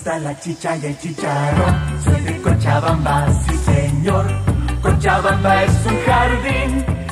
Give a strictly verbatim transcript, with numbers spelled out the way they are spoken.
gusta la chicha y el chicharrón. Soy de Cochabamba, sí señor. Cochabamba es un jardín